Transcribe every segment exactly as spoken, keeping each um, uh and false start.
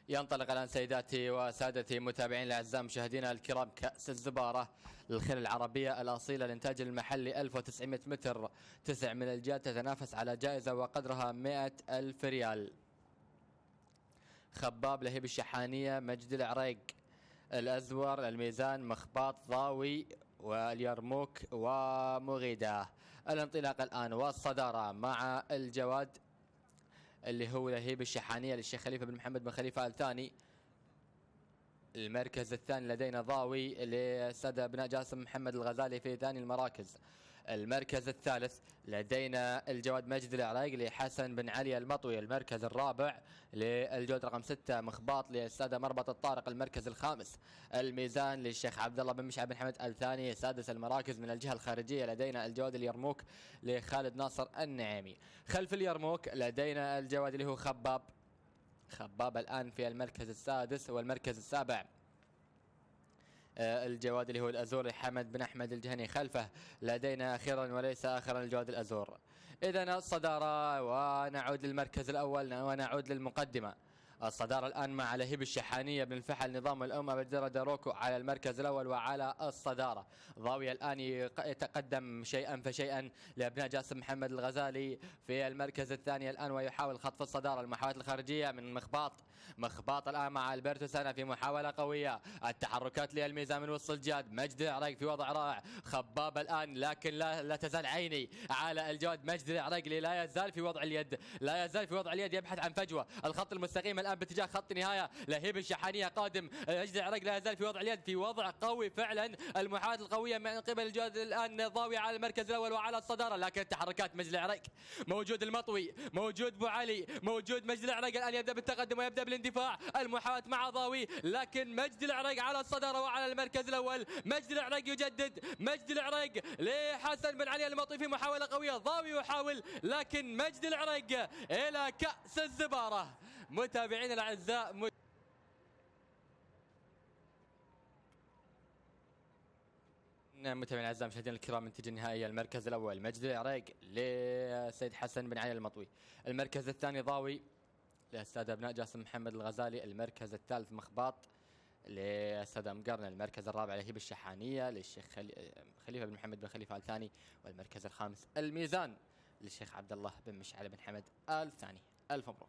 ينطلق الآن سيداتي وسادتي متابعين الأعزاء مشاهدينا الكرام كأس الزبارة للخيل العربية الأصيلة الإنتاج المحلي ألف وتسعمائة متر، تسع من الجهات تتنافس على جائزة وقدرها مئة ألف ريال. خباب لهيب الشحانية، مجد العريق، الأزور، الميزان، مخباط، ضاوي، واليرموك ومغيدة. الانطلاق الآن والصدارة مع الجواد اللي هو لهيب الشحانية للشيخ خليفة بن محمد بن خليفة آل ثاني. المركز الثاني لدينا ضاوي لسادة ابناء جاسم محمد الغزالي في ثاني المراكز. المركز الثالث لدينا الجواد مجد العرايق لحسن بن علي المطوي. المركز الرابع للجواد رقم ستة مخباط للسادة مربط الطارق. المركز الخامس الميزان للشيخ عبد الله بن مشعب بن حمد آل ثاني. سادس المراكز من الجهة الخارجية لدينا الجواد اليرموك لخالد ناصر النعيمي. خلف اليرموك لدينا الجواد اللي هو خباب. خباب الآن في المركز السادس. والمركز السابع الجواد اللي هو الأزور حمد بن أحمد الجهني. خلفه لدينا أخيرا وليس آخرا الجواد الأزور. إذن الصدارة، ونعود للمركز الأول ونعود للمقدمة. الصدارة الآن مع لهيب الشحانية بن الفحل نظام الأمة بالدرجة روكو على المركز الأول وعلى الصدارة. ضاوية الآن يتقدم شيئا فشيئا لأبناء جاسم محمد الغزالي في المركز الثاني الآن، ويحاول خطف الصدارة. المحاولات الخارجية من مخباط. مخباط الآن مع البرتو سنة في محاولة قوية. التحركات للميزان من وسط الجاد. مجد العريق في وضع رائع. خباب الآن لكن لا, لا تزال عيني على الجواد مجد العريق لا يزال في وضع اليد، لا يزال في وضع اليد يبحث عن فجوة. الخط المستقيم الآن باتجاه خط نهاية. لهيب الشحانية قادم. مجد العريق لا يزال في وضع اليد في وضع قوي فعلا. المحاولات القوية من قبل الجواد الآن ضاوي على المركز الأول وعلى الصدارة، لكن التحركات مجد العريق. موجود المطوي، موجود ابو علي، موجود مجد العريق الآن يبدأ بالتقدم ويبدأ بالاندفاع. المحاولات مع ضاوي، لكن مجد العريق على الصدارة وعلى المركز الأول. مجد العريق يجدد. مجد العريق لحسن بن علي المطوي في محاولة قوية. ضاوي يحاول، لكن مجد العريق إلى كأس الزبارة. متابعين الأعزاء مت... متابعين الأعزاء مشاهدينا الكرام، النتيجة النهائية: المركز الأول مجد العريق لسيد حسن بن علي المطوي. المركز الثاني ضاوي للسادة أبناء جاسم محمد الغزالي. المركز الثالث مخباط للسادة مقرن. المركز الرابع لهيب الشحانية للشيخ خليفة بن محمد بن خليفة آل ثاني. والمركز الخامس الميزان للشيخ عبد الله بن مشعل بن حمد آل ثاني. ألف مبروك.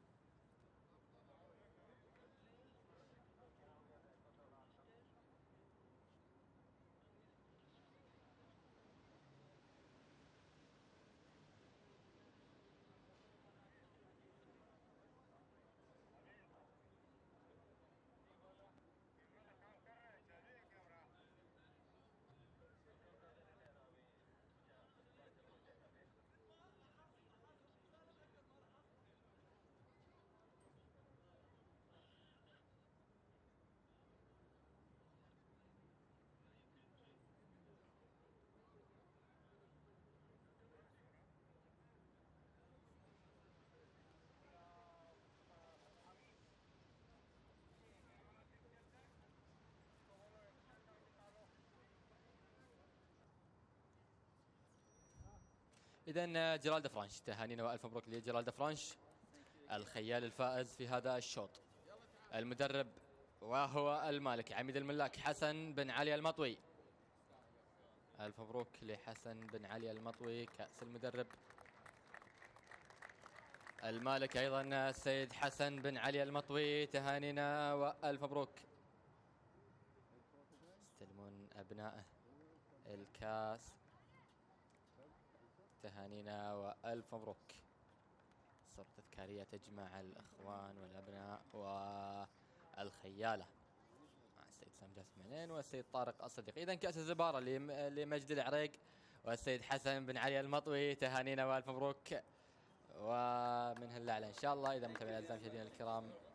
إذن جيرالد فرانش، تهانينا وألف مبروك لجيرالد فرانش الخيال الفائز في هذا الشوط. المدرب وهو المالك عميد الملاك حسن بن علي المطوي. ألف مبروك لحسن بن علي المطوي كأس المدرب. المالك أيضا السيد حسن بن علي المطوي، تهانينا وألف مبروك. يستلمون أبنائه الكاس، تهانينا وألف مبروك. صورة تذكارية تجمع الأخوان والأبناء والخيالة مع السيد سام جاسم منين والسيد طارق الصديق. إذن كأس الزبارة لمجد العريق والسيد حسن بن علي المطوي، تهانينا وألف مبروك. ومن هاللعلة إن شاء الله. إذا متابعين الأعزاء مشاهدينا الكرام